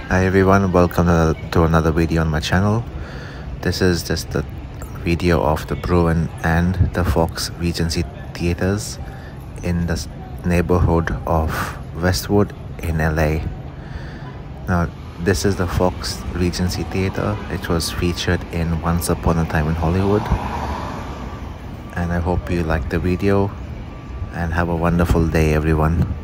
Hi everyone, welcome to another video on my channel. This is just the video of the Bruin and the Fox Regency theaters in the neighborhood of Westwood in LA. Now, this is the Fox Regency Theater. It was featured in Once Upon a Time in Hollywood. And I hope you like the video and have a wonderful day everyone.